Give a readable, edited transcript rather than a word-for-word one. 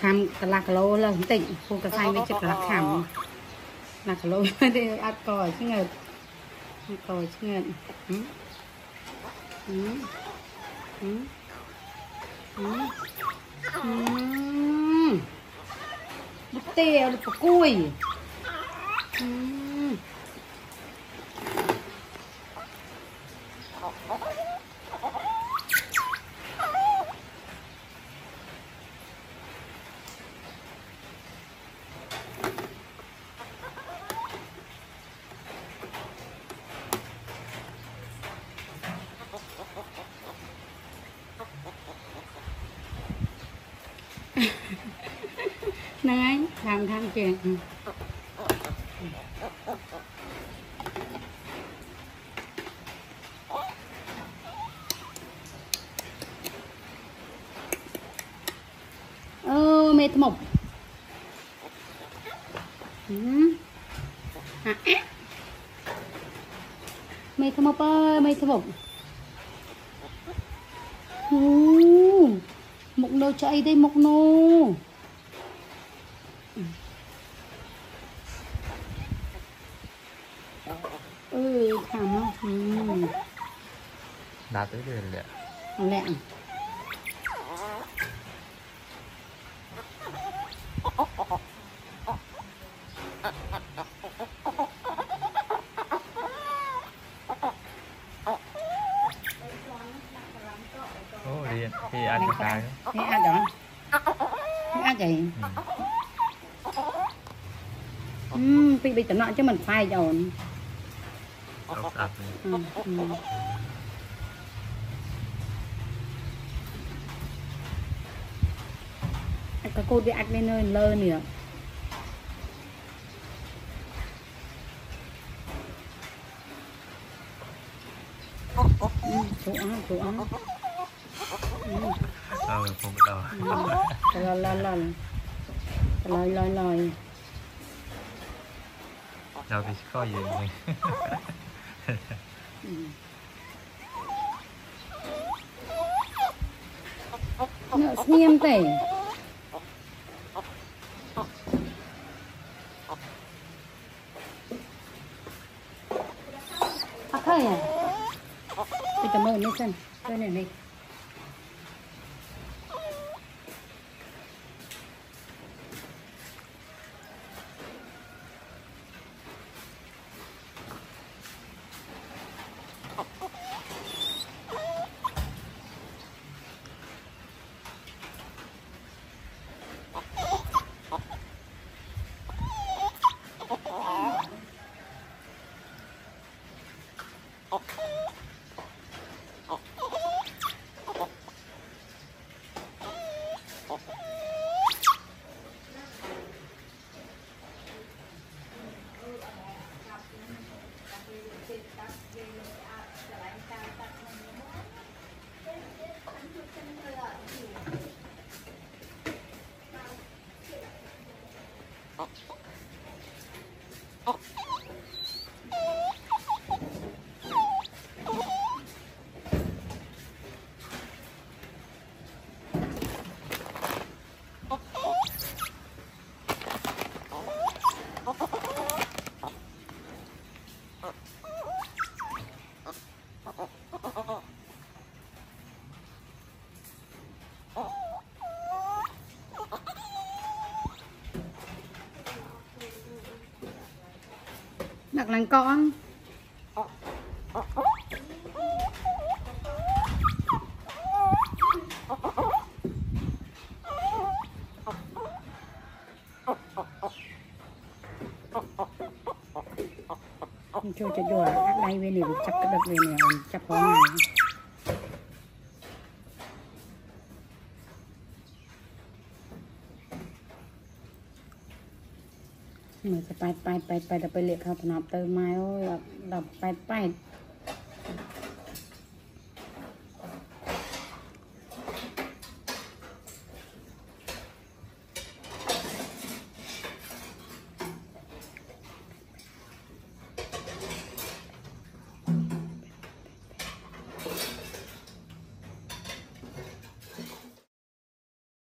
khăm là lô là tỉnh khu cà sai với chụp là khăm là lô thì ăn còi chứ ngờ ăn còi chứ ngờ bút tê được có cùi này làm thang chuyện mệt mộc mệt mộc ơi mệt mộc mộc nô chạy đây mộc nô thằng nó đá tới đây lẹ lẹ ô đi thì ăn cái cái thế ăn đó thế ăn gì bị tận nọ chứ mình phai rồi các cô đi ăn lên nơi lơ nè chỗ ăn không biết đâu lòi đâu thì có gì nợ nghiêm tể thôi à bây giờ mơ lên sân chơi này này đặt làng con cho chùa đây bên này chắp cái đập bên này chắp có nàyมันจะไปเรียกเขาถนัดเติมไม้ดับไป